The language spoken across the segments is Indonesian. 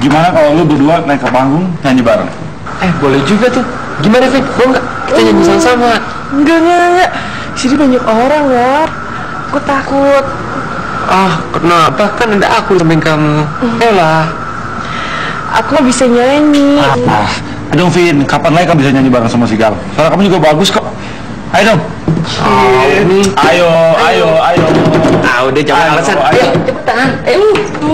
Gimana kalau lu berdua naik ke panggung nyanyi bareng? Boleh juga tuh. Gimana, Fit? Mau nggak? Kita nyanyi sama-sama. Enggak. Sini banyak orang, War. Aku takut. Kenapa? Kan ada aku temen kamu. Lah. Aku bisa nyanyi. Aduh, Vin, kapan lagi kamu bisa nyanyi bareng sama si Gal? Soalnya kamu juga bagus kok. Ayo dong. Ayo. Udah jangan alasan. Ayo, cepetan. Ayo.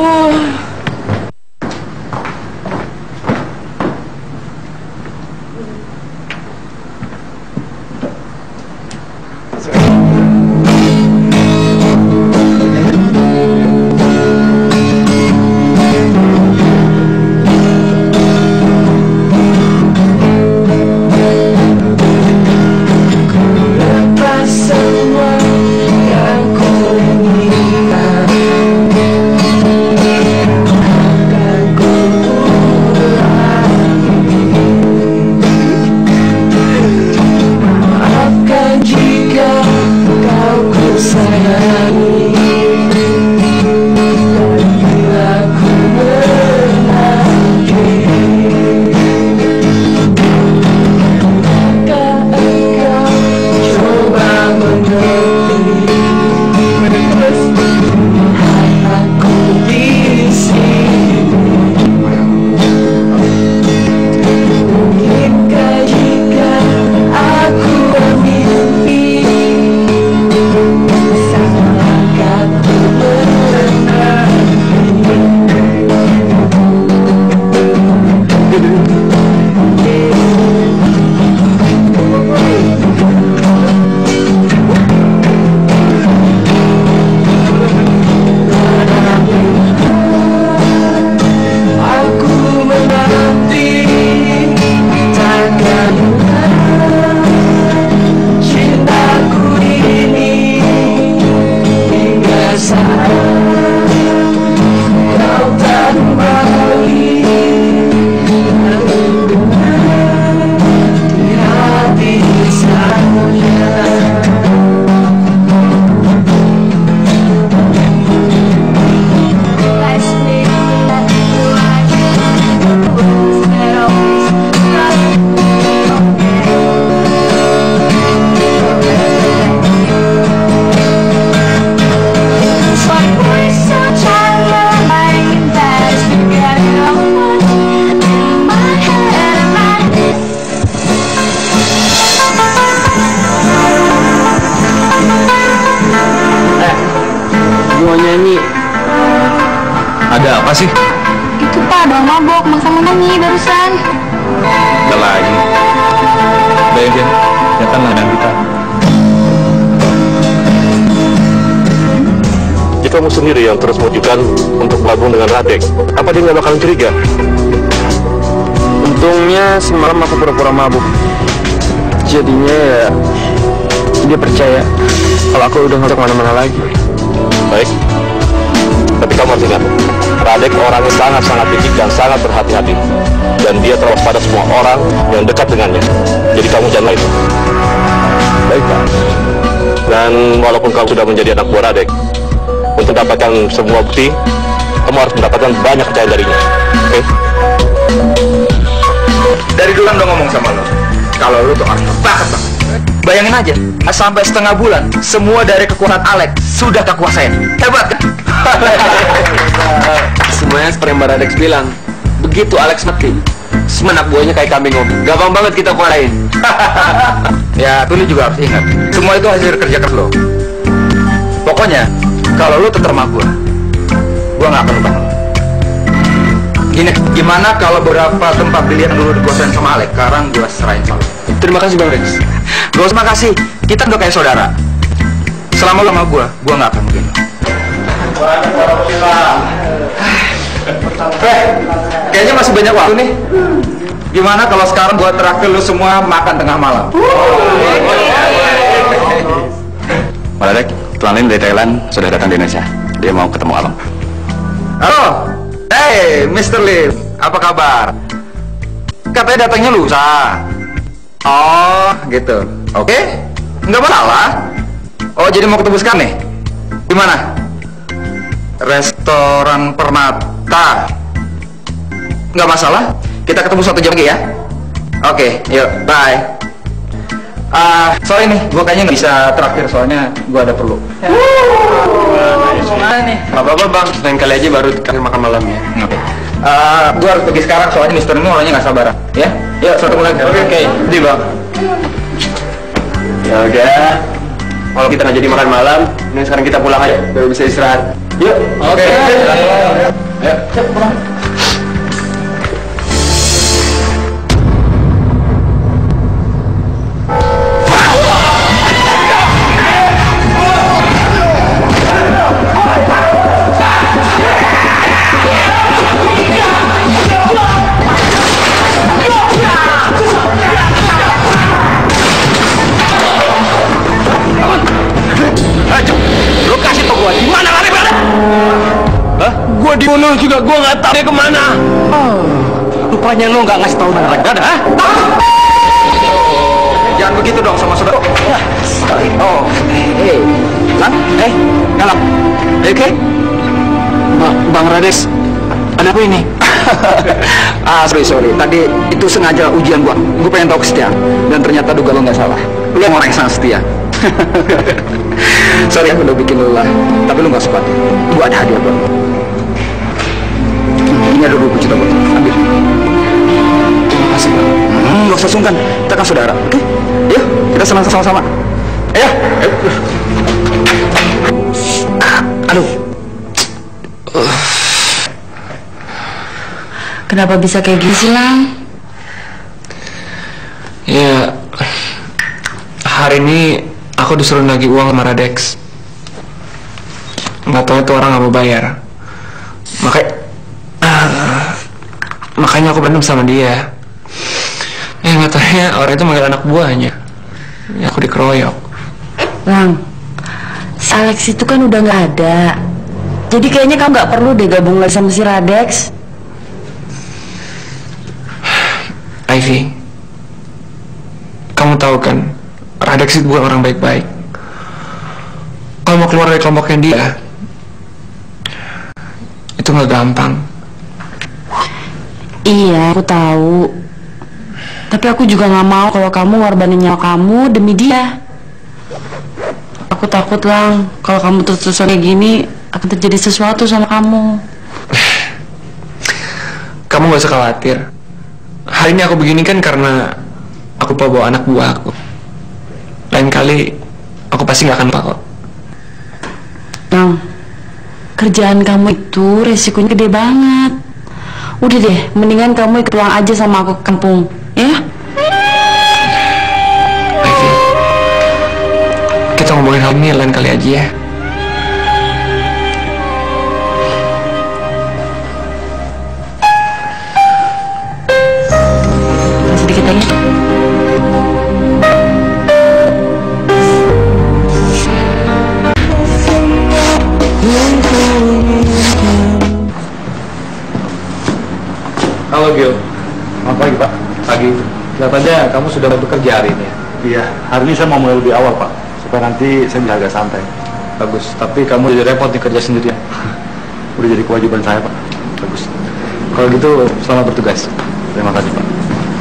Ada apa sih? Itu Pak, abang mabok, maksa nyanyi barusan. Udah lagi. Udah ya, datang ladang kita. Jika kamu sendiri yang terus mengajukan untuk bergabung dengan Radek, apa dia nggak bakalan curiga? Untungnya semalam aku pura-pura mabuk. Jadinya ya dia percaya kalau aku udah nggak kemana-mana lagi. Baik. Tapi kamu harus ingat, Radek orangnya sangat-sangat licik dan sangat berhati-hati. Dan dia terlalu pada semua orang yang dekat dengannya. Jadi kamu janganlah itu. Baik, Pak. Dan walaupun kamu sudah menjadi anak buah Radek, untuk mendapatkan semua bukti, kamu harus mendapatkan banyak kepercayaan darinya. Oke? Dari dulu udah ngomong sama lo, kalau lo tuh orang banget. Bayangin aja, sampai setengah bulan, semua dari kekuatan Alex sudah tak kuasain. Hebat kan? Semuanya seperti yang Mbak Radek bilang. Begitu Alex mati, semenak buahnya kayak kambing om. Gampang banget kita kualain. Ya, tuh lo juga harus ingat, semua itu hasil kerja keras lo. Pokoknya, kalau lo tetap sama gua nggak akan lupa lo. Gimana kalau beberapa tempat pilihan dulu dikuasain sama Alex, sekarang gua serahin sama lo. Terima kasih Bang Rex. Gak usah makasih, kita udah kayak saudara. Selama lo sama gua nggak akan mungkin. Kayaknya masih banyak waktu nih. Gimana kalau sekarang gua traktir lu semua makan tengah malam? Pak Radek, tuan Lin dari Thailand sudah datang di Indonesia. Dia mau ketemu Abang. Halo, hey Mr. Lin, apa kabar? Katanya datangnya lusa. Oh, gitu. Oke, nggak masalah. Oh, jadi mau ketemu sekarang nih? Di mana? Restoran Permata. Nggak masalah. Kita ketemu 1 jam lagi ya. Oke, yuk, bye. Sorry nih, gue kayaknya nggak bisa terakhir soalnya gue ada perlu. Gimana nih? Gak apa-apa bang, lain kali aja baru terakhir makan malam ya. Oke. Gue harus pergi sekarang soalnya Mister ini orangnya nggak sabaran. Ya, yuk, suatu lagi. Oke. Di bang. Ya udah. Kalau kita nggak jadi makan malam, ini sekarang kita pulang aja, baru bisa istirahat. Yuk. Oke. Ayo. Pulang. Gue dibunuh juga, gue nggak tahu dia kemana. Rupanya lo nggak ngasih tahu nama Ragada, ha? Jangan begitu dong sama saudara. Oh, Lang, Galang, oke? Bang Rades, ada apa ini? Sorry. Tadi itu sengaja ujian gua. Gua pengen tahu kesetiaan. Dan ternyata duga lo nggak salah. Lo orang yang sangat setia. Sorry aku udah bikin lelah. Tapi lo nggak sempat. Gua ada hadiah buat lo. Ini ada 20 juta buat lo. Ambil. Terima kasih, Bang. Nggak usah sungkan. Kita kan saudara, oke? Yuk, kita senang sama-sama. Ayo. Aduh. Kenapa bisa kayak gini sih, Lang? Ya, hari ini aku disuruh nagih uang sama Radex. Nggak tahu itu orang nggak mau bayar. Makanya aku berantem sama dia. Nggak tahu ya, orang itu manggil anak buahnya. Ya, aku dikeroyok. Lang, si Alex itu kan udah nggak ada. Jadi kayaknya kamu nggak perlu deh gabung lagi sama si Radex. Ivy, kamu tahu kan, Radex itu bukan orang baik-baik. Kalau mau keluar dari kelompoknya dia, itu nggak gampang. Iya, aku tahu. Tapi aku juga nggak mau kalau kamu ngorbanin nyawa kamu demi dia. Aku takut, Lang, kalau kamu terus-terusan kayak gini akan terjadi sesuatu sama kamu. Kamu gak usah khawatir. Hari ini aku begini kan karena aku bawa anak buah aku. Lain kali aku pasti gak akan lupa kok. Lang, kerjaan kamu itu resikonya gede banget. Udah deh, mendingan kamu ikut pulang aja sama aku ke kampung, ya? Ivy, kita ngomongin hal ini lain kali aja ya. Sedikit lagi. Halo Gil. Selamat pagi Pak. Pagi. Kelihatannya kamu sudah bekerja hari ini ya? Iya, hari ini saya mau mulai lebih awal Pak, supaya nanti saya bisa agak santai. Bagus, tapi kamu jadi repot nih kerja sendirian. Udah jadi kewajiban saya Pak. Bagus. Kalau gitu, selamat bertugas. Terima kasih Pak.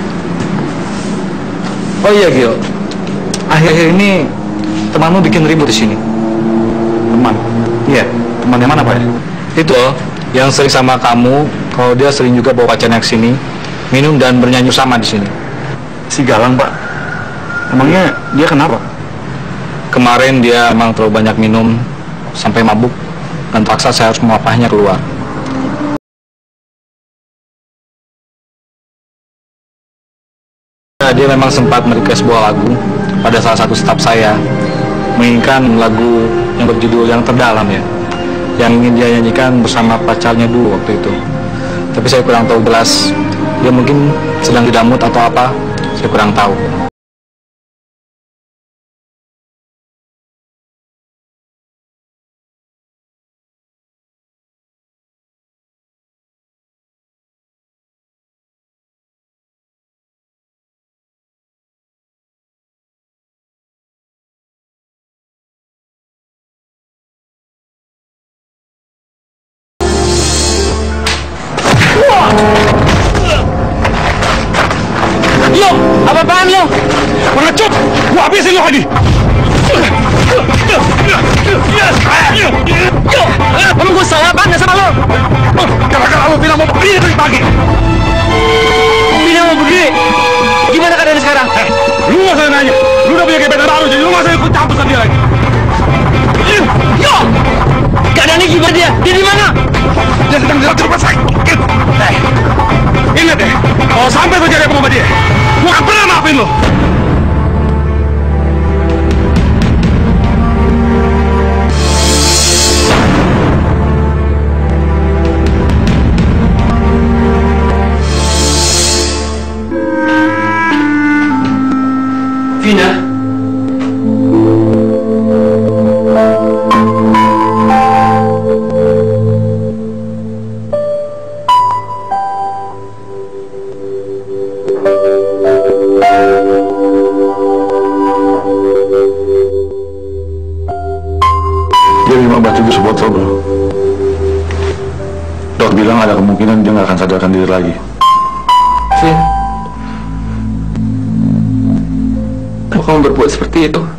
Oh iya Gil, akhir-akhir ini temanmu bikin ribut di sini. Teman? Iya, teman yang mana Pak ya? Itu loh, yang sering sama kamu. Kalau dia sering juga bawa pacarnya ke sini, minum dan bernyanyi sama di sini. Si Galang, Pak. Emangnya dia kenapa? Kemarin dia emang terlalu banyak minum sampai mabuk dan terpaksa saya harus melapahnya keluar. Dia memang sempat merequest sebuah lagu pada salah satu staf saya, menginginkan lagu yang berjudul Yang Terdalam ya, yang ingin dia nyanyikan bersama pacarnya dulu waktu itu. Tapi saya kurang tahu jelas, dia mungkin sedang didamut atau apa, saya kurang tahu. lepasin lo lagi. Emang gue salah banget sama lo? Gara-gara lo bilang mau berdiri dari pagi. Bina mau berdiri. Gimana keadaan sekarang? Lu gak usah nanya. Lu udah punya gebetan baru, jadi lu gak usah ikut campur sama dia lagi. Yo! Keadaannya gimana dia? Dia di mana? Dia sedang dirawat di rumah sakit. Ingat deh, kalau sampai terjadi apa sama dia, gua gak pernah maafin lo. Vina. Dia minum obat itu sebotol, bro. Dok bilang ada kemungkinan dia nggak akan sadarkan diri lagi. Vin. Kenapa kamu berbuat seperti itu?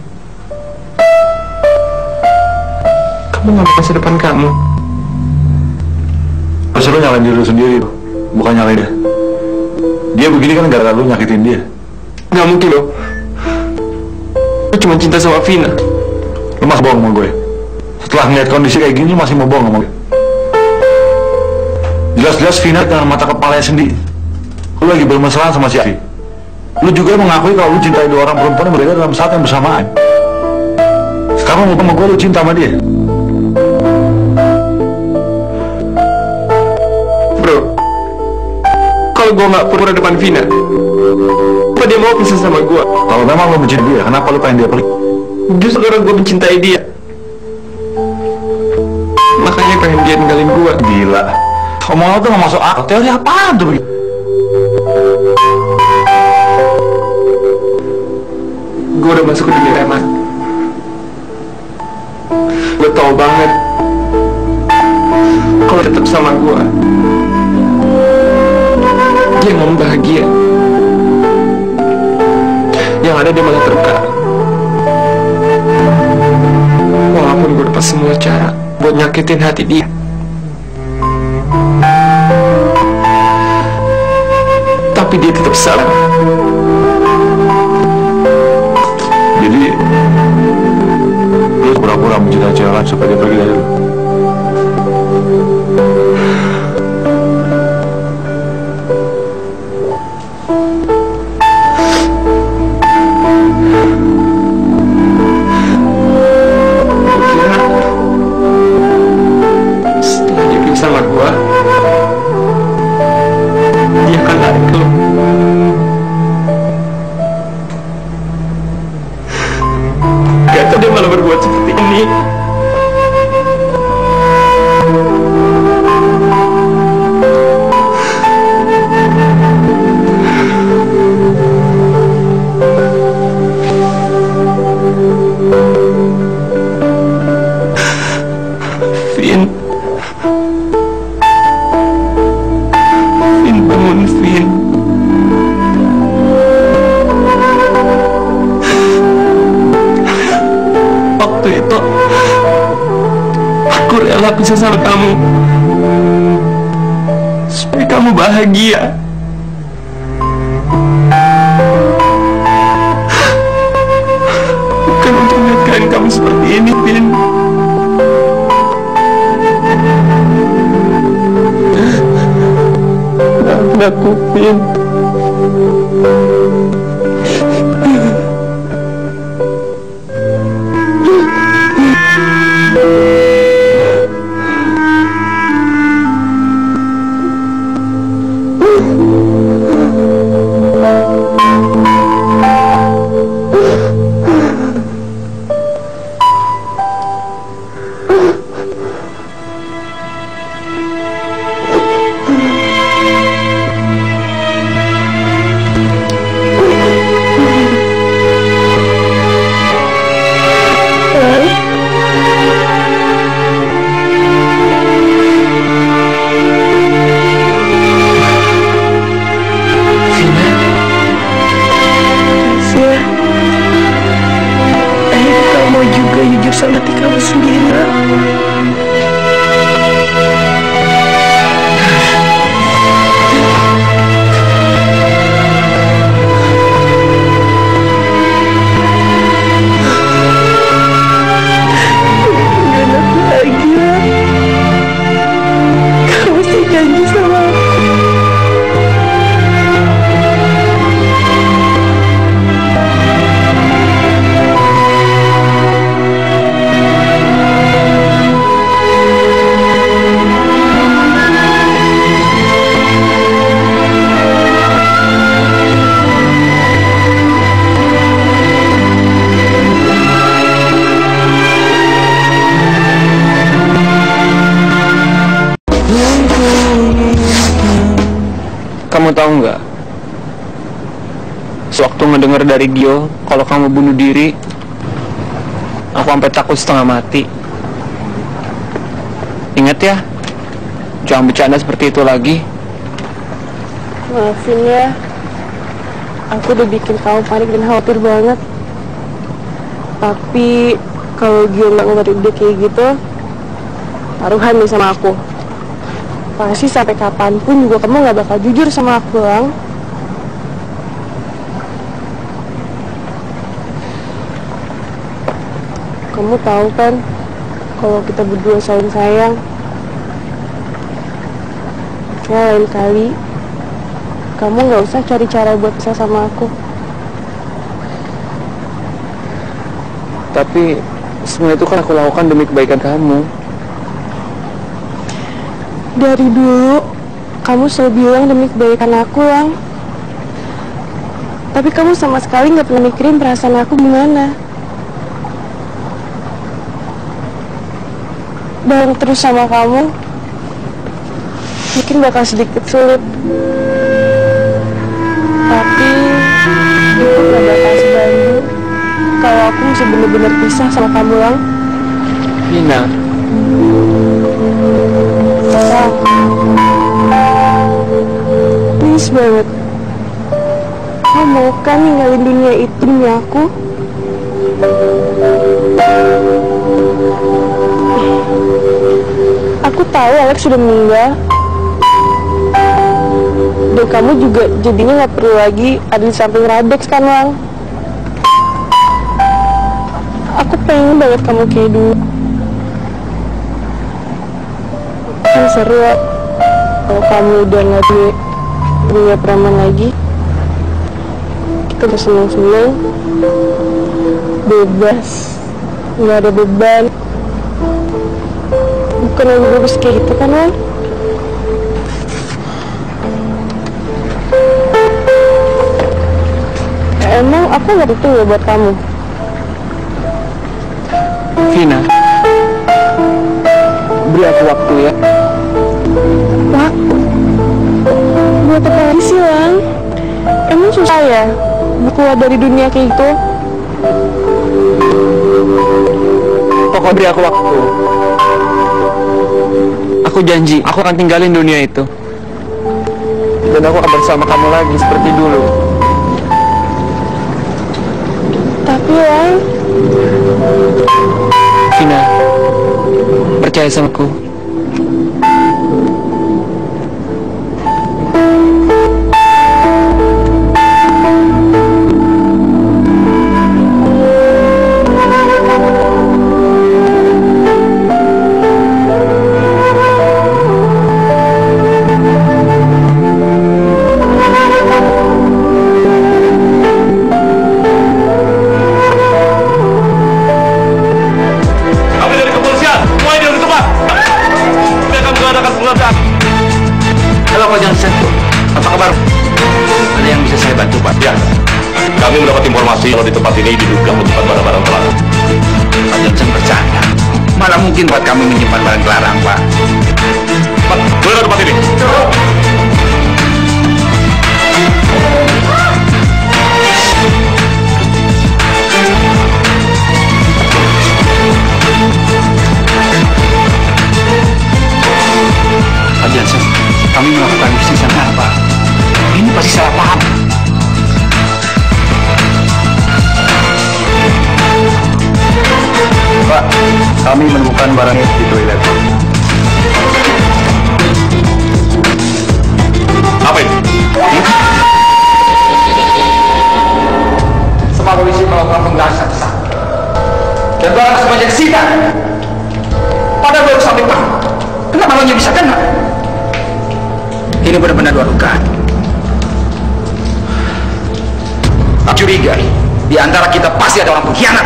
Kamu nggak mau masa depan kamu. Masa lu nyalain diri lu sendiri, bro. Bukan nyalain dia. Dia begini kan gara-gara lu nyakitin dia. Nggak mungkin loh. Lu cuma cinta sama Vina. Lu masih bohong sama gue. Setelah ngeliat kondisi kayak gini, lu masih mau bohong sama gue. Jelas-jelas Vina dengan mata kepalanya sendiri. Lu lagi bermesraan sama si Afi. Lu juga mengakui kalau lu cintai dua orang perempuan yang berbeda dalam saat yang bersamaan. Sekarang lu sama gue, lu cinta sama dia. Bro, kalau gue nggak pura depan Vina, apa dia mau pisah sama gue? Kalau memang lu mencintai dia, kenapa lu pengen dia pergi? Justru karena gue mencintai dia, makanya pengen dia ninggalin gue. Gila. Omongan lu tuh gak masuk akal. Teori apaan tuh begitu? Gue udah masuk ke dunia reman. Gue tau banget kalau tetap sama gue, dia nggak bahagia. Yang ada dia malah terluka. Walaupun gue lepas semua cara buat nyakitin hati dia, tapi dia tetap salah. Jadi lu pura-pura mencintai cewek lain supaya dia pergi dari lu. Kira setelah dia pisah sama gua, dia akan lari ke lu. Gak tau dia malah berbuat seperti ini. Vin. Vin, bangun, Vin. Waktu itu aku rela pisah sama kamu supaya kamu bahagia. Bukan untuk melihat keadaan kamu seperti ini, Vin. Maafin aku, Vin. urusan hati kamu sendiri. Kamu tahu nggak? Sewaktu ngedenger dari Gio kalau kamu bunuh diri, aku sampai takut setengah mati. Ingat ya, jangan bercanda seperti itu lagi. Maafin ya, aku udah bikin kamu panik dan khawatir banget. Tapi kalau Gio nggak ngeluarin dia kayak gitu, taruhan nih sama aku. Pasti sampai kapanpun juga kamu nggak bakal jujur sama aku, Lang. Kamu tahu kan, kalau kita berdua saling sayang. Ya lain kali, kamu nggak usah cari cara buat pisah sama aku. Tapi semua itu kan aku lakukan demi kebaikan kamu. Dari dulu, kamu selalu bilang demi kebaikan aku, Lang. Tapi kamu sama sekali nggak pernah mikirin perasaan aku gimana. Bareng terus sama kamu, mungkin bakal sedikit sulit. Tapi, itu gak bakal sebantu kalau aku mesti bener-bener pisah sama kamu, Lang. Vina, Lang, please banget. Kamu mau kan ninggalin dunia itu demi aku? Aku tahu Alex sudah meninggal. Dan kamu juga jadinya nggak perlu lagi ada di samping Radex kan, Lang? Aku pengen banget kamu kayak dulu. Kan seru ya kalau kamu udah nggak di dunia preman lagi. Kita bersenang-senang, bebas, nggak ada beban. Bukan lagi bagus kayak gitu kan, Lang? Emang aku nggak penting ya buat kamu? Vina, beri aku waktu ya. Waktu? Buat apa lagi sih, Lang? Emang susah ya keluar dari dunia kayak gitu? Pokoknya beri aku waktu. Aku janji, aku akan tinggalin dunia itu. Dan aku akan bersama kamu lagi seperti dulu. Tapi, Lang, Vina, percaya sama aku. Halo Pak Johnson, apa kabar? Ada yang bisa saya bantu Pak? Ya, kami mendapat informasi kalau di tempat ini diduga menyimpan barang-barang terlarang. Pak Johnson bercanda. Mana mungkin buat kami menyimpan barang terlarang, Pak? Pak, boleh tempat ini? Pak Johnson, kami melakukan bisnis yang salah, Pak. Ini pasti salah paham. Pak, Kami menemukan barangnya di toilet. Apa ini? Semua polisi melakukan penggeledahan besar. Dan barang semuanya disita. Padahal baru sampai Pak. Kenapa malamnya bisa kena? Ini benar-benar luar dugaan. Aku curiga di antara kita pasti ada orang pengkhianat.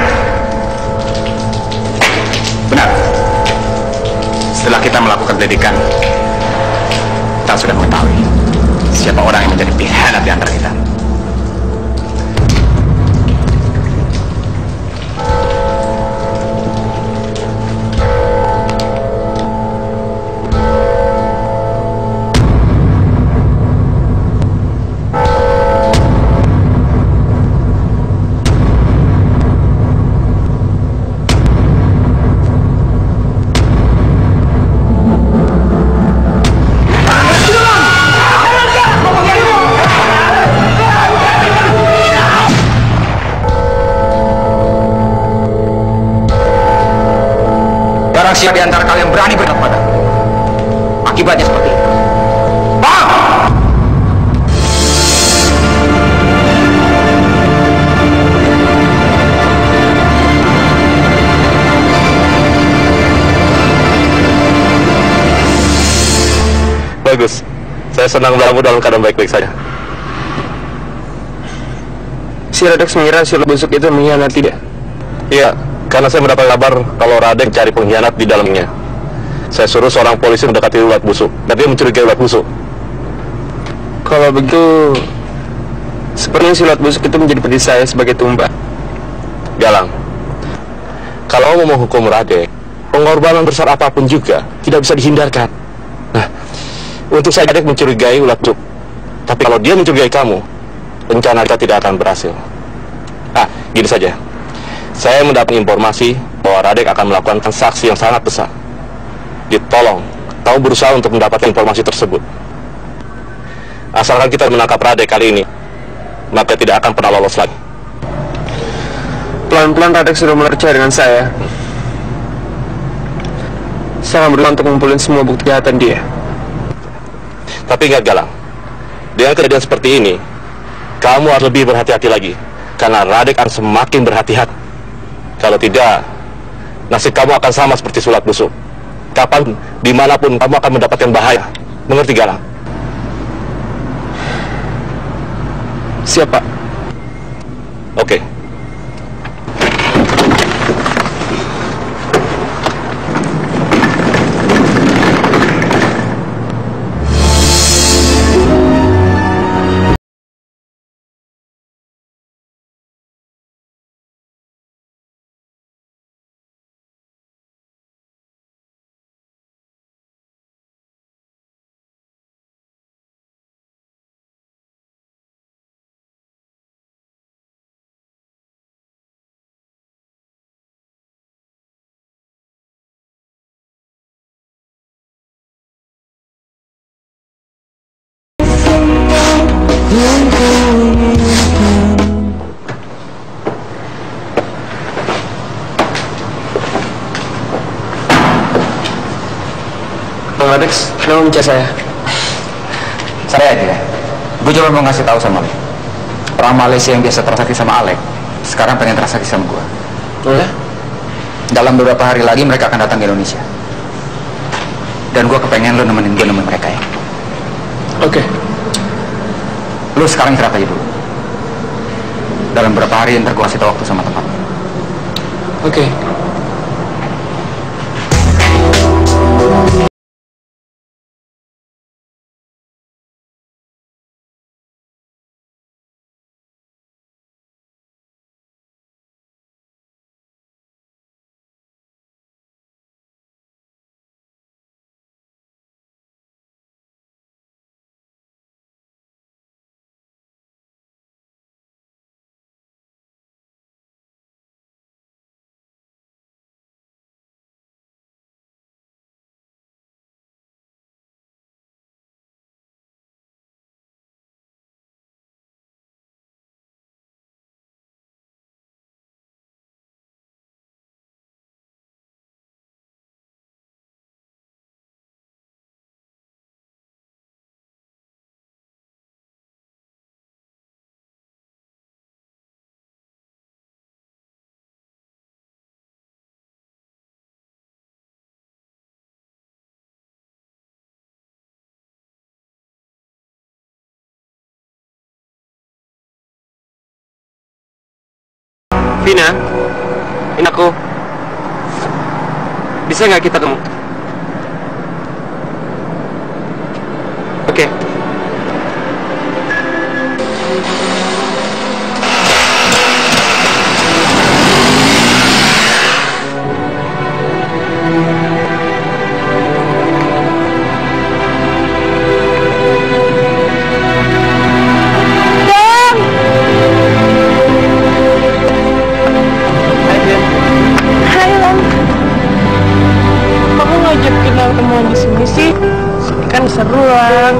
Benar. Setelah kita melakukan penyelidikan, kita sudah mengetahui siapa orang yang menjadi pengkhianat di antara kita. Siapa di antara kalian berani berdebat padaku? Akibatnya seperti ini. Bang! Bagus. Saya senang kamu dalam keadaan baik-baik saja. Si Radex mengira si busuk itu mengkhianati dia. Iya, karena saya mendapat kabar kalau Radek cari pengkhianat di dalamnya. Saya suruh seorang polisi mendekati ulat busuk, dan dia mencurigai ulat busuk. Kalau begitu, sepertinya si ulat busuk itu menjadi peti saya sebagai tumbal. Galang, kalau mau menghukum Radek, pengorbanan besar apapun juga tidak bisa dihindarkan. Nah, untuk saya Radek mencurigai ulat busuk, tapi kalau dia mencurigai kamu, rencana kita tidak akan berhasil. Gini saja. Saya mendapat informasi bahwa Radek akan melakukan transaksi yang sangat besar. Ditolong, kamu berusaha untuk mendapatkan informasi tersebut. Asalkan kita menangkap Radek kali ini, maka tidak akan pernah lolos lagi. Pelan-pelan Radek sudah mulai percaya dengan saya. Saya akan berusaha untuk mengumpulkan semua bukti kejahatan dia. Tapi ingat Galang, dengan kejadian seperti ini, kamu harus lebih berhati-hati lagi, karena Radek akan semakin berhati-hati. Kalau tidak, nasib kamu akan sama seperti ulat busuk. Kapan, dimanapun kamu akan mendapatkan bahaya. Mengerti Galang? Siapa? Oke. Bang Radex, kenapa mencari saya? Saya aja. Gue cuma mau ngasih tahu sama lo. Orang Malaysia yang biasa transaksi sama Alek, sekarang pengen transaksi sama gue. Oh ya? Dalam beberapa hari lagi mereka akan datang ke Indonesia. Dan gue kepengen lo nemenin gue nemenin mereka ya. Oke. Lo sekarang istirahat aja dulu. Dalam beberapa hari ntar gue kasih tau waktu sama tempat. Oke. Vina, ini aku. Bisa nggak kita ketemu? Oke. Ketemuan di sini sih kan seru lah.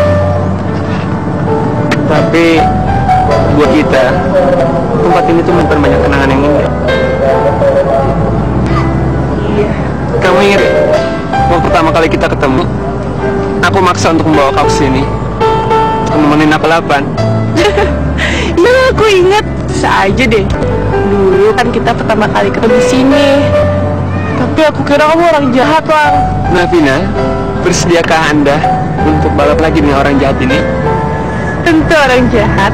Tapi buat kita, tempat ini tuh menyimpan banyak kenangan yang indah. Iya. Kamu ingat ya? Waktu pertama kali kita ketemu, aku maksa untuk membawa kau sini, untuk nemenin apel-apelan. Ya aku ingat, bisa aja deh. Dulu kan kita pertama kali ketemu di sini. Tapi aku kira kamu orang jahat, Lang. Nah, Vina, bersediakah Anda untuk balap lagi dengan orang jahat ini? Tentu orang jahat.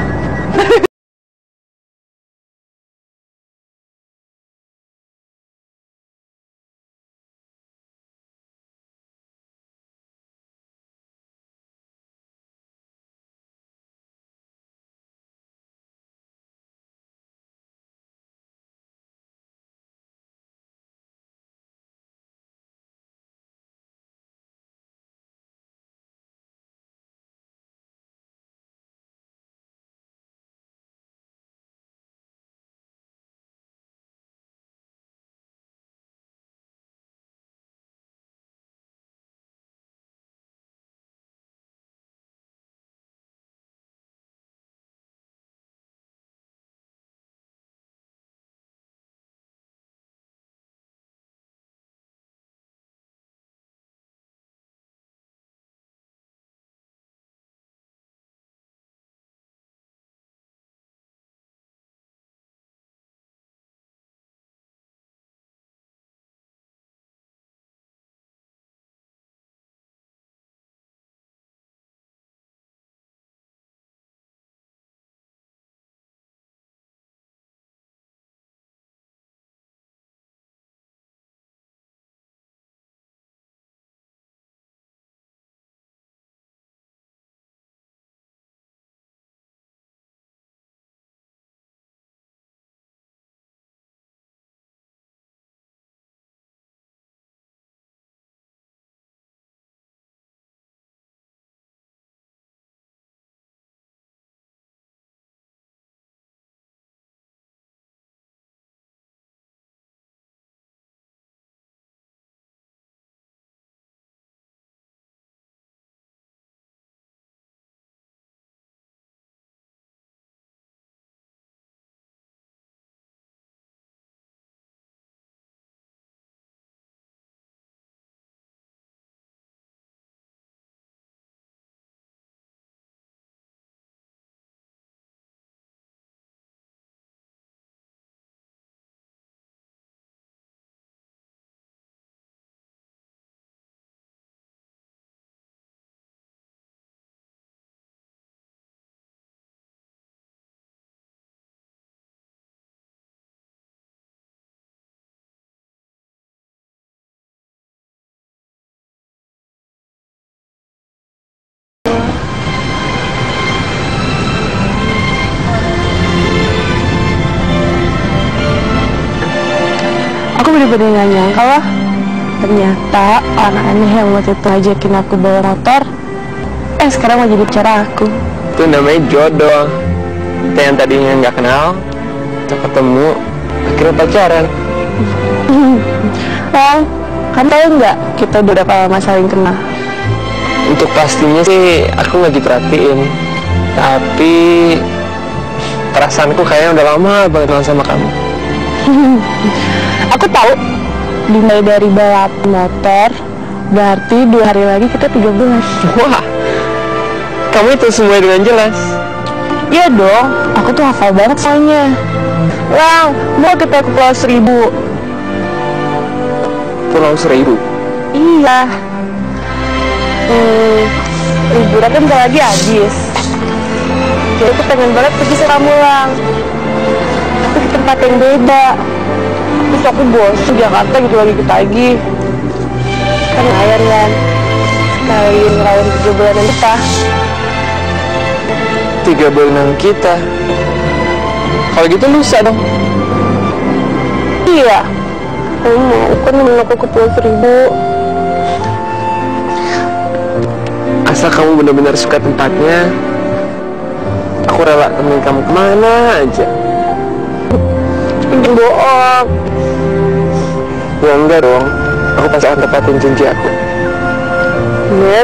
Aku bener-bener gak nyangka lah. Ternyata orang aneh yang waktu itu ajakin aku bawa motor, sekarang mau jadi pacar aku. Itu namanya jodoh. Kita yang tadinya nggak kenal, kita ketemu, akhirnya pacaran. Lang, kamu tahu nggak kita udah berapa lama saling kenal? Untuk pastinya sih aku nggak diperhatiin, tapi perasaanku kayaknya udah lama banget kenal sama kamu. Aku tahu, dimulai dari balap motor, berarti 2 hari lagi kita 13. Wah, kamu itu semua dengan jelas. Iya dong, aku tuh hafal banget soalnya. Lang, mau kita ke Pulau Seribu. Pulau Seribu? Iya. Liburan kan bentar lagi habis. Jadi aku pengen banget pergi sama kamu, Lang. Tapi di tempat yang beda. Terus aku bosan Jakarta gitu lagi. Kan lumayan kan, sekali ngelawan 3 bulanan kita. 3 bulanan kita? Kalau gitu lusa dong. Iya, kamu mau kan nemenin aku ke Pulau Seribu. Asal kamu benar-benar suka tempatnya, aku rela temenin kamu kemana aja. Bohong. Ya enggak dong, aku pasti akan tepatin janji aku. Bener.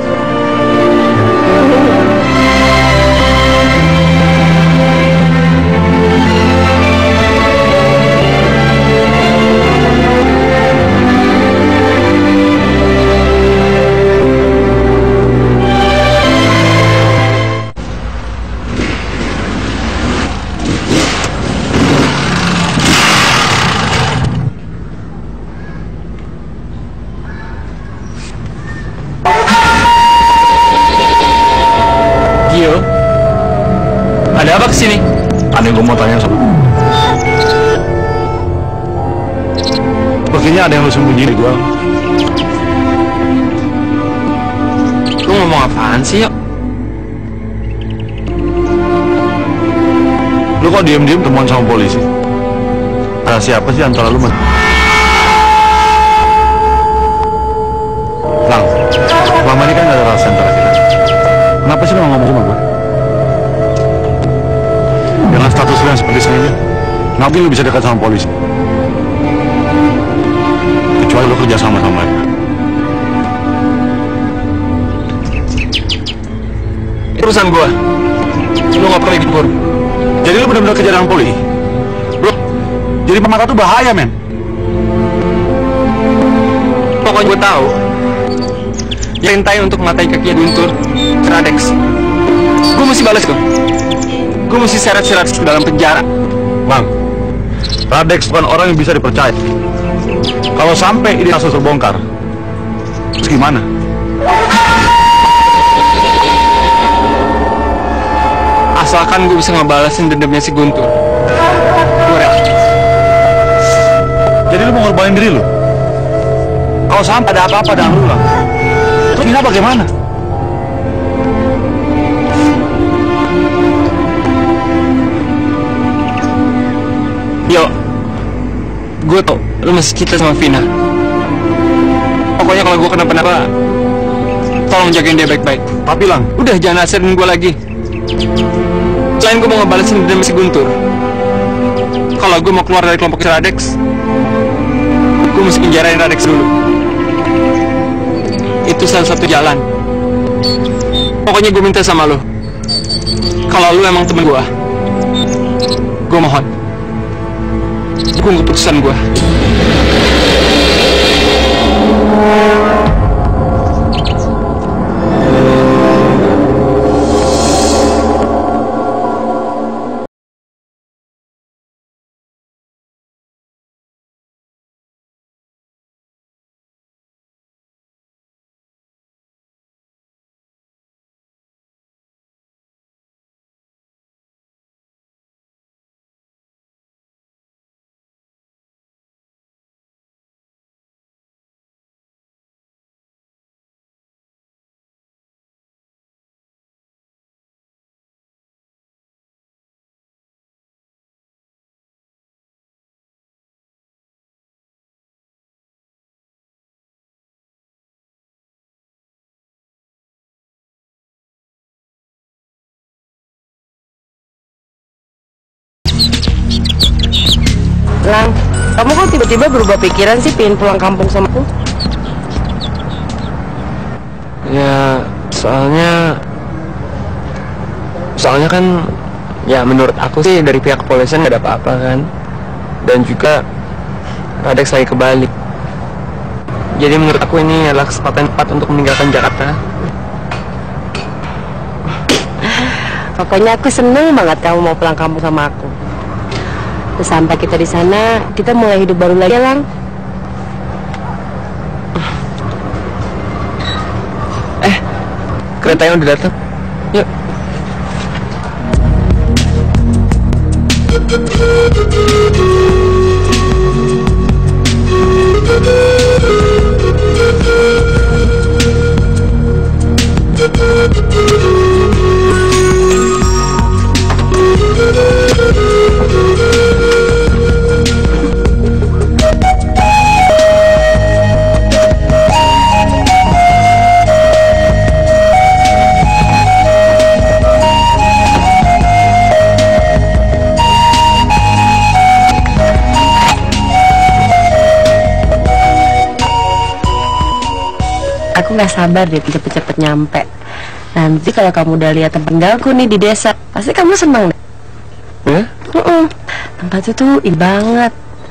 Gio, ada apa kesini? Ada yang gue mau tanya sama lu. Sepertinya ada yang lu sembunyi dari gue. Lu ngomong apaan sih, Yok? Lu kok diem-diem temuan sama polisi? Rahasia apa sih antara lu? Lang, selama ini kan gak ada rahasia antara kita. Kenapa sih lu gak ngomong sama gue? Dengan status lu yang seperti ini, kenapa lu bisa dekat sama polisi? Kecuali lu kerja sama mereka. Itu urusan gua. Lu gak perlu ikut. Jadi lu benar-benar kerja dengan polisi? Bro, jadi pemata tuh bahaya, men. Pokoknya gua tahu perintahin untuk matai kaki Guntur ke Radex. Gue mesti balas kok. Gue mesti seret-seret ke dalam penjara. Bang, Radex bukan orang yang bisa dipercaya. Kalau sampai ini kasus terbongkar, terus gimana? Asalkan gue bisa ngebalasin dendamnya si Guntur, gue rela. Jadi lu mau ngorbanin diri lu? Kalau sampai ada apa-apa dengan lu lah, terus Nina bagaimana? Yo, gue tau lu masih cinta sama Vina. Pokoknya kalau gue kenapa-napa, tolong jagain dia baik-baik. Tapi Lang, Udah, jangan asirin gue lagi. Selain gue mau ngebalesin dendam si Guntur, kalau gue mau keluar dari kelompok Radex, gue mesti penjarain Radex dulu. Itu salah satu jalan. Pokoknya gue minta sama lo, kalau lo emang temen gue mohon dukung keputusan gue. Lang, kamu kok tiba-tiba berubah pikiran sih pengen pulang kampung sama aku? Ya, soalnya kan, ya menurut aku sih dari pihak kepolisian gak ada apa-apa kan. Dan juga Radex lagi kebalik. Jadi menurut aku ini adalah kesempatan tepat untuk meninggalkan Jakarta. Pokoknya aku seneng banget kamu mau pulang kampung sama aku. Terus sampai kita di sana, kita mulai hidup baru lagi, Lang. Keretanya udah datang. Yuk. Aku nggak sabar deh cepet-cepet nyampe. Nanti kalau kamu udah lihat tempat tinggalku nih di desa, pasti kamu seneng deh. Ya? Tempatnya tuh indah banget.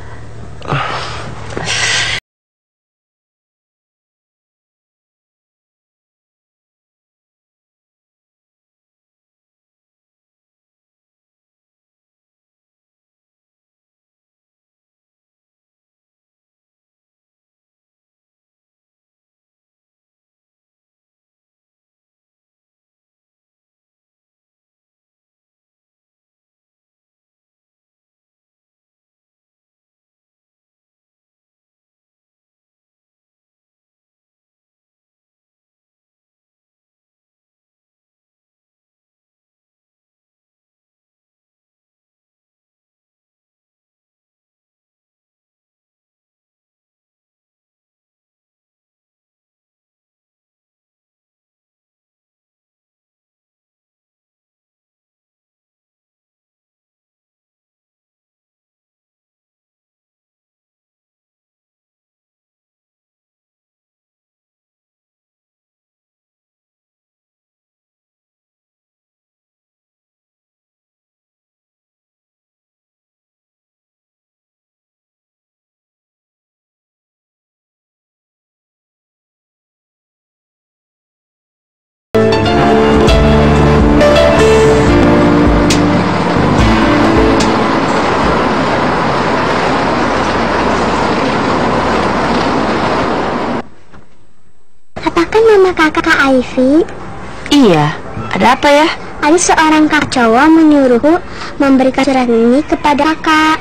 Apakah nama kakak Ivy? Iya, ada apa ya? Ada seorang kakak cowok menyuruhku memberikan surat ini kepada kakak.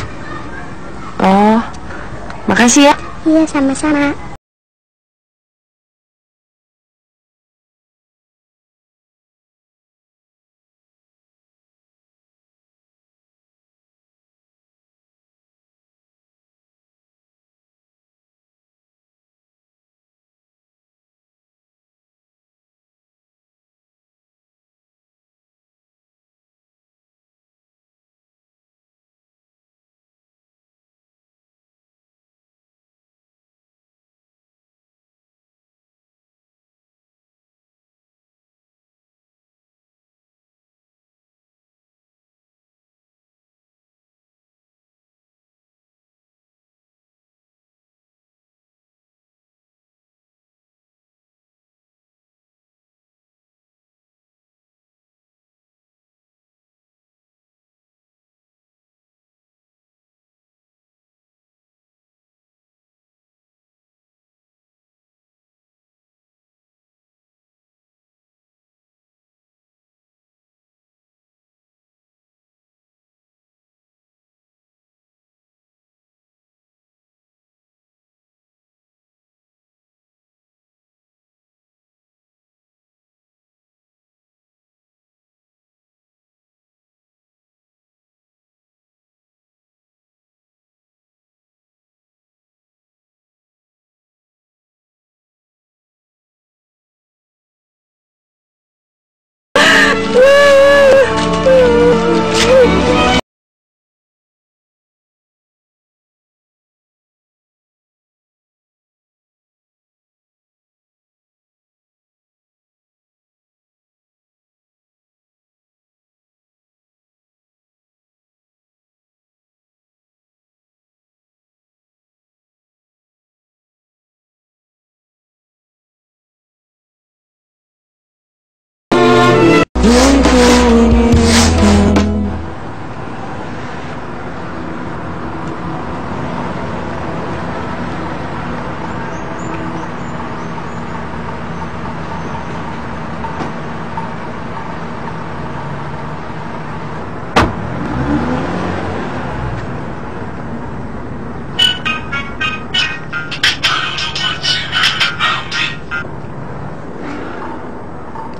Oh, makasih ya. Iya, sama-sama.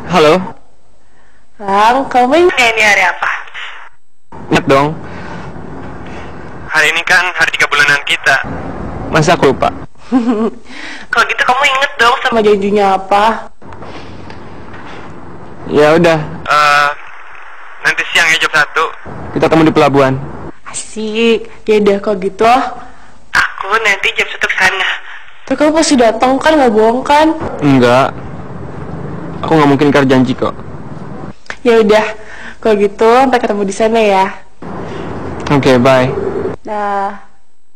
Halo? Lang, kamu ingat ini hari apa? Ingat dong. Hari ini kan hari 3 bulanan kita. Masa aku lupa? Kalau gitu kamu inget dong sama janjinya apa? Ya udah. Nanti siang ya jam 1. Kita ketemu di pelabuhan. Asik. Ya udah kalau gitu. Aku nanti jam 1 kesana. Tapi kamu pasti datang kan, nggak bohong kan? Enggak. Aku nggak mungkin ingkar janji kok. Ya udah. Kalau gitu ntar ketemu di sana ya. Oke, bye. Dah.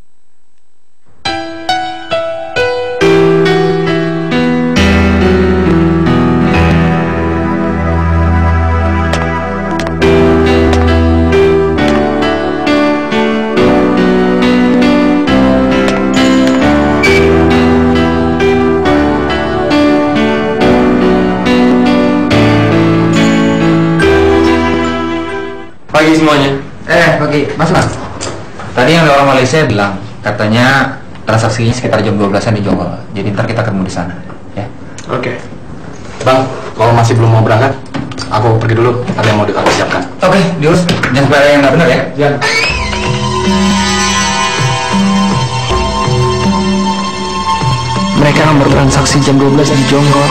Pagi semuanya. Pagi, masuk mas. Tadi yang ada orang Malaysia bilang, katanya transaksinya sekitar jam 12-an di Jonggol. Jadi ntar kita ketemu di sana, ya. Oke. Bang, kalau masih belum mau berangkat, aku pergi dulu. Ada yang mau aku siapkan. Oke, diurus. Jangan sampai ada yang nggak benar ya. Jangan. Mereka akan bertransaksi jam 12 di Jonggol.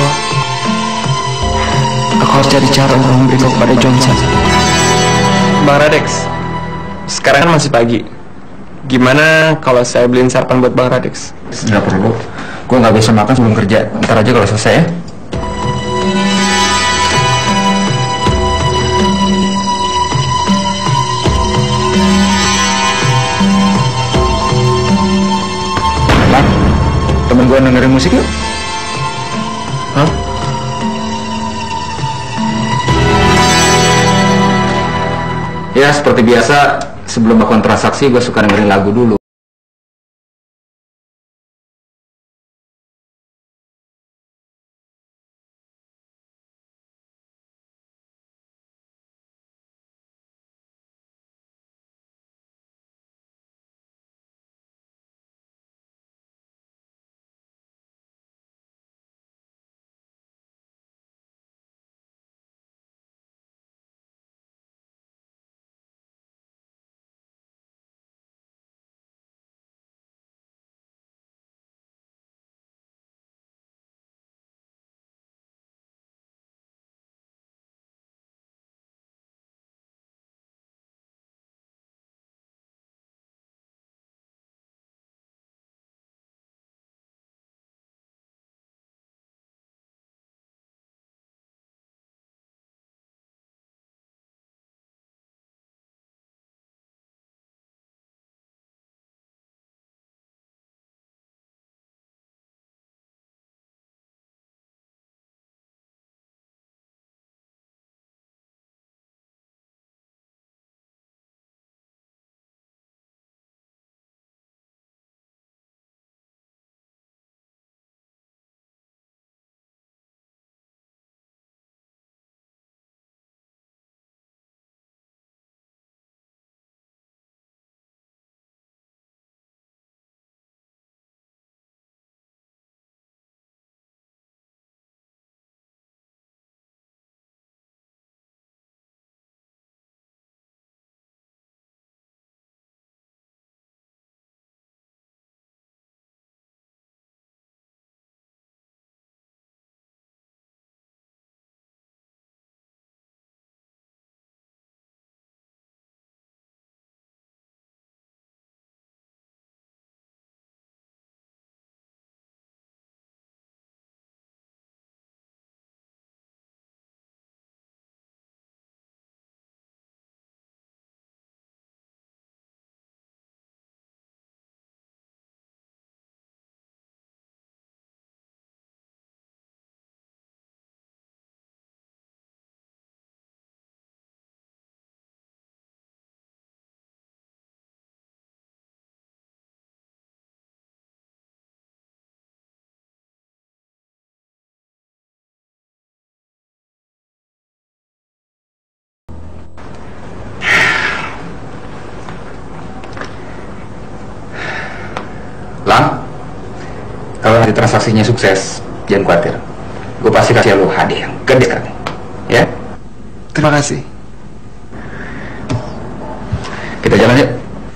Aku harus cari cara untuk memberitahu kepada Johnson. Bang Radex, sekarang kan masih pagi. Gimana kalau saya beliin sarapan buat Bang Radex? Nggak perlu. Gue nggak bisa makan sebelum kerja. Ntar aja kalau selesai ya. Bang, temen gue dengerin musik yuk. Hah? Ya, seperti biasa, sebelum melakukan transaksi, gue suka dengerin lagu dulu. Lang, kalau nanti transaksinya sukses, jangan khawatir. Gue pasti kasih lo hadiah yang gede kan. Ya. Terima kasih. Kita jalan yuk.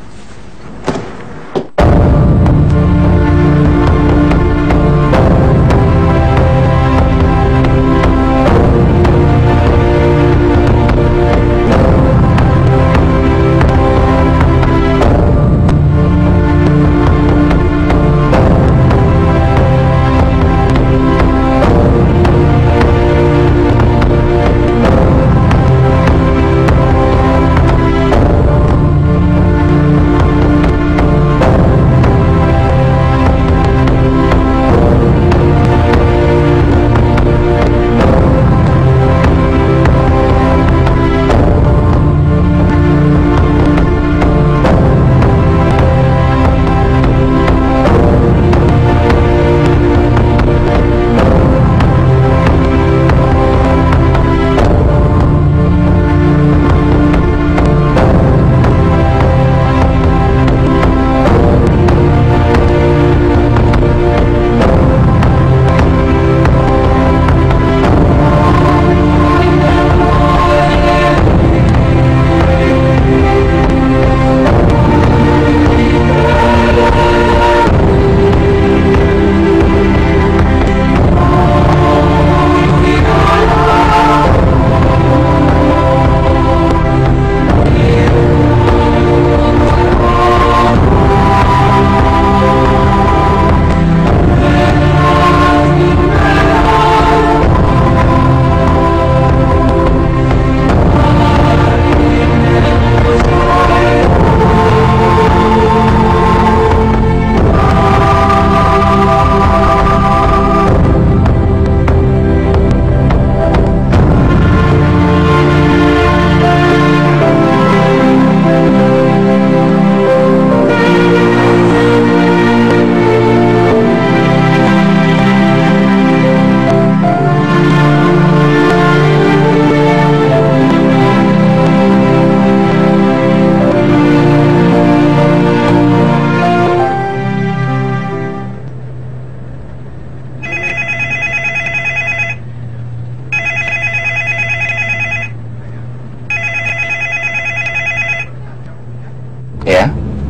Ya?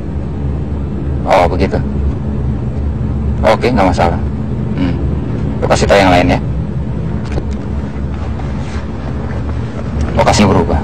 Oh begitu. Oke, nggak masalah. Lu kasih tahu yang lain ya. Lokasinya berubah.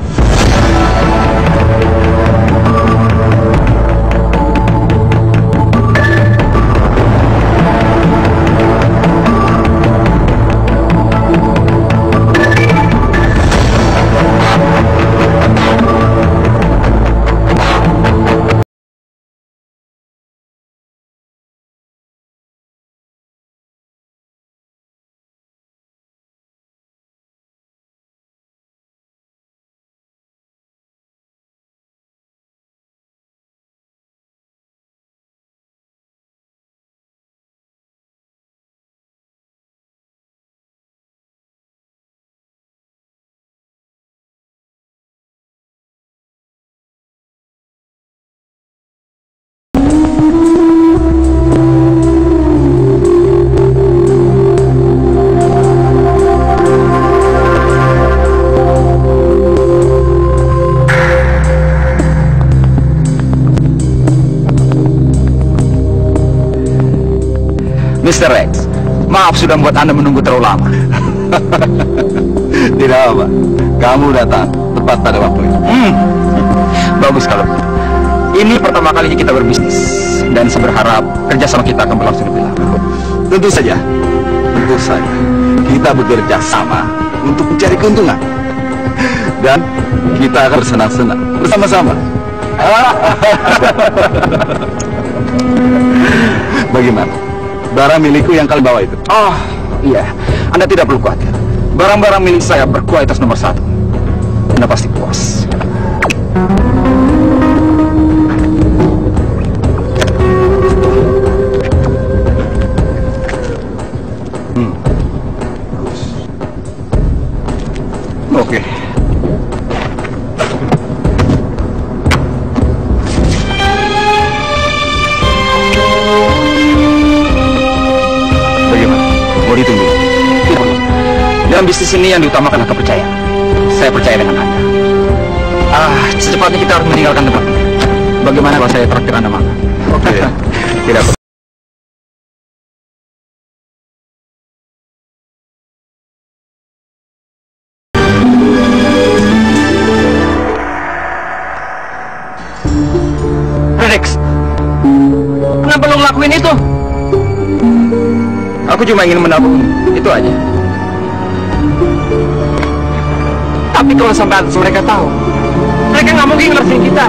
Mr. Rex, maaf sudah membuat Anda menunggu terlalu lama. Tidak apa, kamu datang tepat pada waktunya. Bagus kalau begitu. Ini pertama kalinya kita berbisnis, dan saya berharap kerjasama kita akan berlangsung lebih lama. Tentu saja, kita bekerja sama untuk mencari keuntungan, dan kita akan bersenang-senang bersama-sama. Bagaimana? Barang milikku yang kalian bawa itu? Oh, iya. Anda tidak perlu khawatir. Barang-barang milik saya berkualitas nomor 1. Anda pasti puas. Oke. Bagaimana? Mau ditunggu? Tidak perlu. Dalam bisnis ini yang diutamakan adalah kepercayaan. saya percaya dengan Anda. Secepatnya kita harus meninggalkan tempat ini. Bagaimana kalau saya traktir Anda makan? Oke. Tidak perlu. Rex, kenapa lo ngelakuin itu? Aku cuma ingin menabung, itu aja. Tapi kalau sampai atas mereka tahu, mereka nggak mungkin ngertiin kita.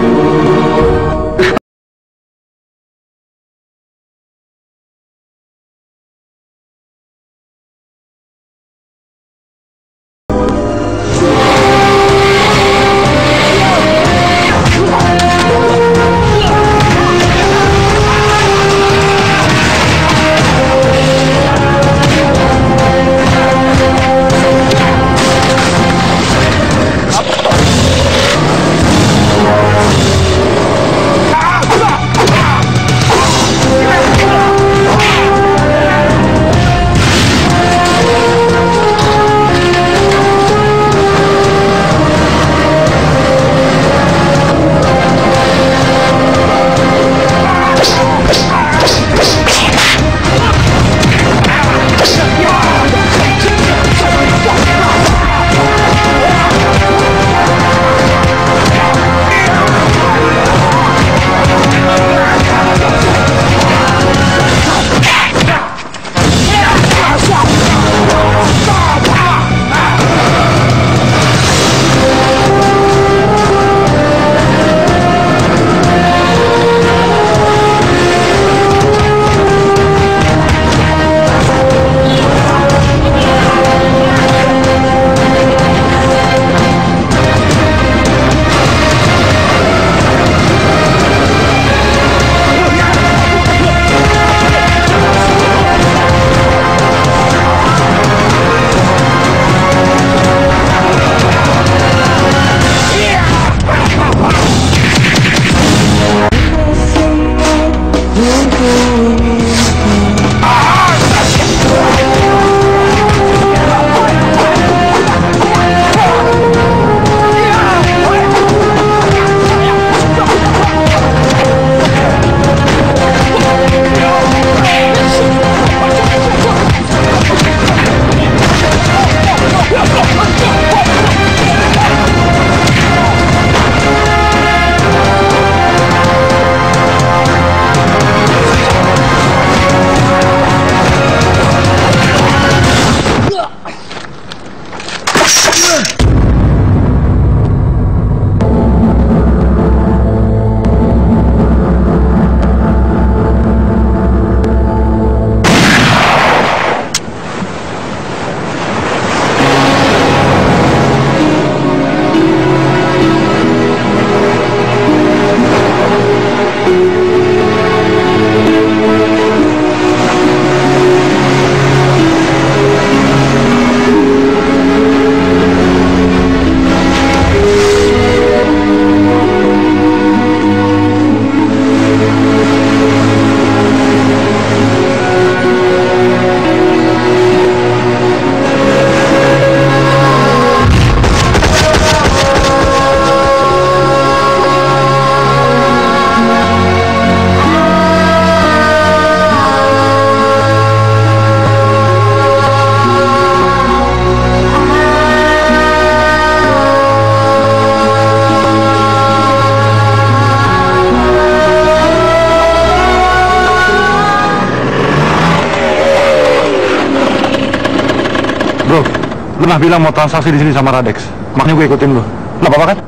Pernah bilang mau transaksi di sini sama Radex, makanya gue ikutin lo. Nggak apa-apa kan?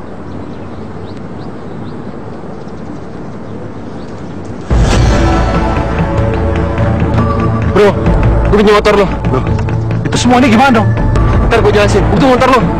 Bro, gue pinjam motor lo. Loh, itu semua ini gimana dong? Ntar gue jelasin. Gue tuh motor lo.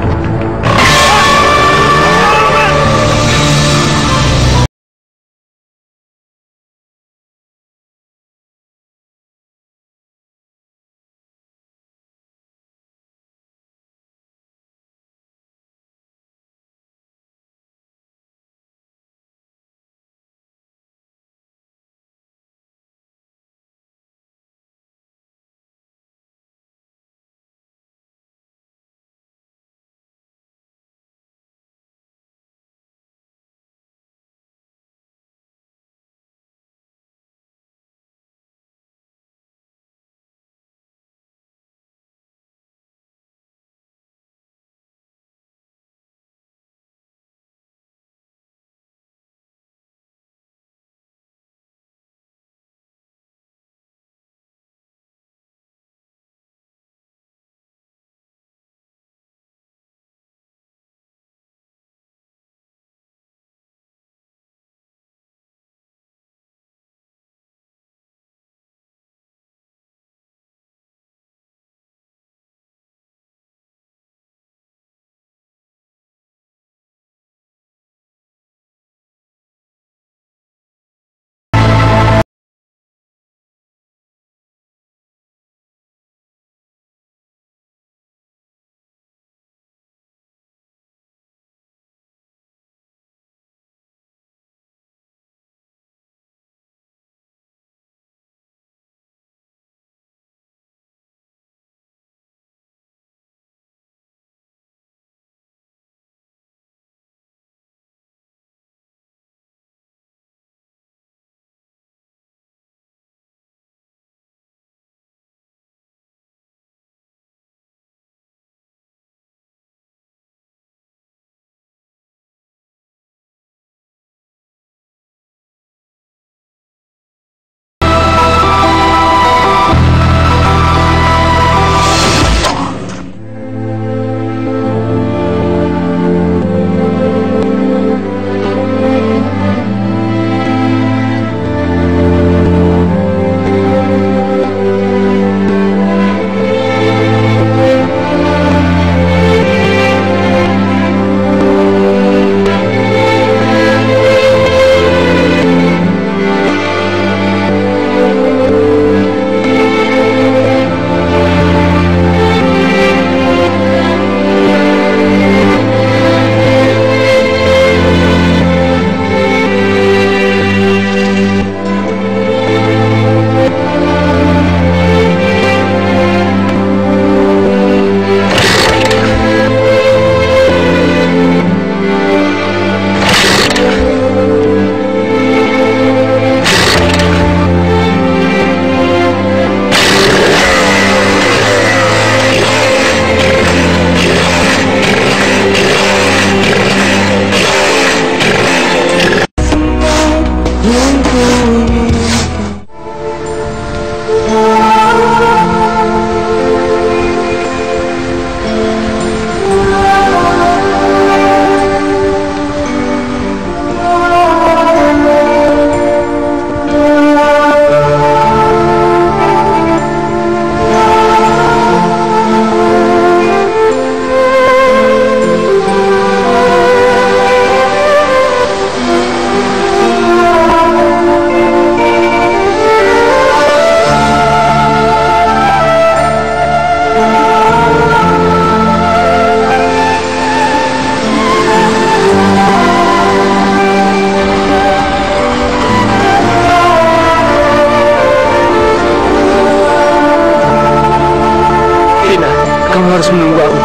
harus menunggu aku.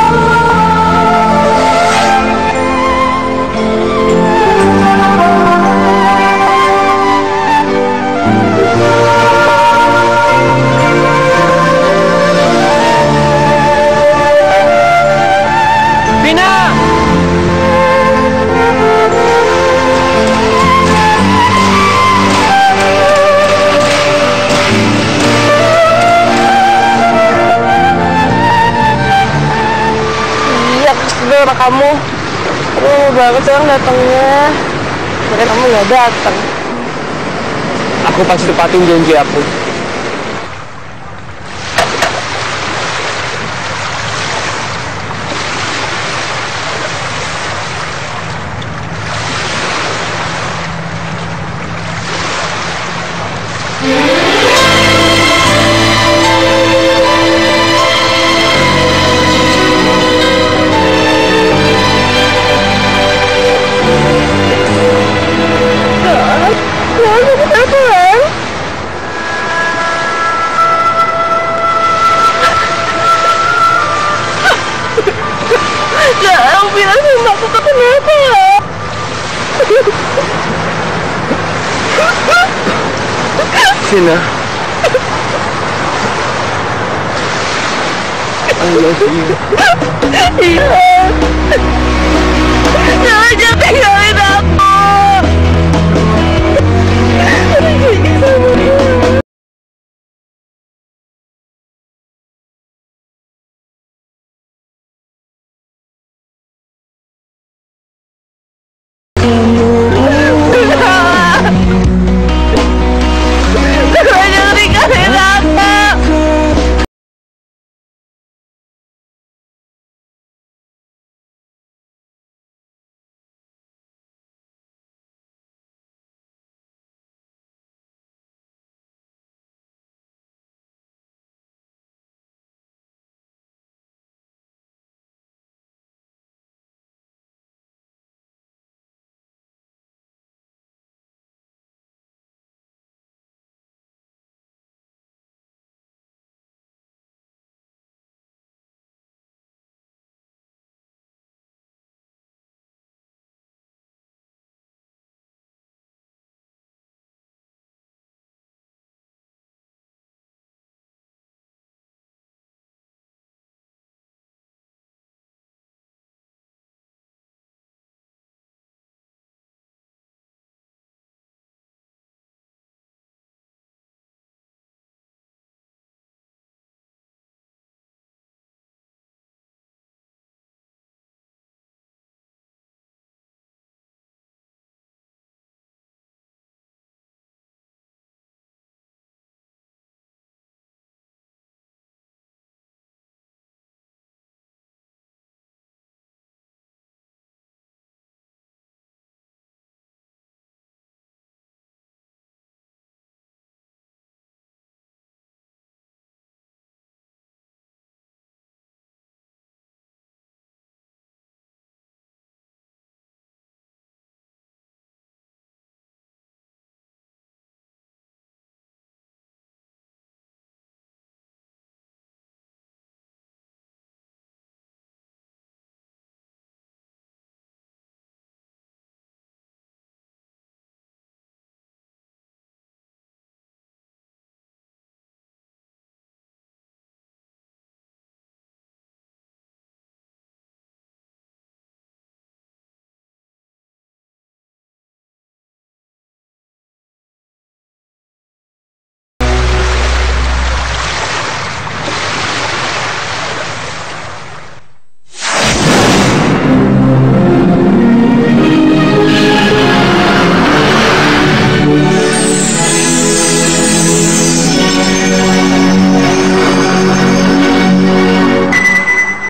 Sama kamu, aduh banget sekarang datangnya, makanya kamu nggak datang. Aku pasti tepatin janji aku. Jangan bilang sama aku kenapa? Vina, I love you. Iya. Jangan tinggalin aku. Aku janji sama